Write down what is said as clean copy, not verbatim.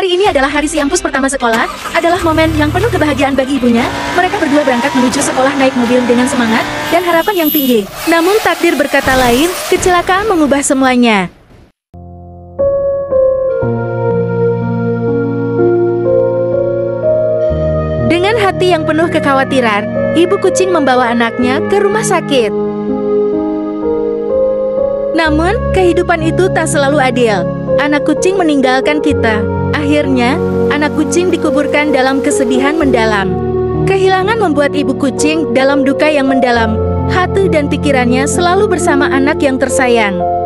Hari ini adalah hari si Ampus pertama sekolah, adalah momen yang penuh kebahagiaan bagi ibunya. Mereka berdua berangkat menuju sekolah naik mobil dengan semangat dan harapan yang tinggi. Namun takdir berkata lain, kecelakaan mengubah semuanya. Dengan hati yang penuh kekhawatiran, ibu kucing membawa anaknya ke rumah sakit. Namun, kehidupan itu tak selalu adil. Anak kucing meninggalkan kita. Akhirnya, anak kucing dikuburkan dalam kesedihan mendalam. Kehilangan membuat ibu kucing dalam duka yang mendalam. Hati dan pikirannya selalu bersama anak yang tersayang.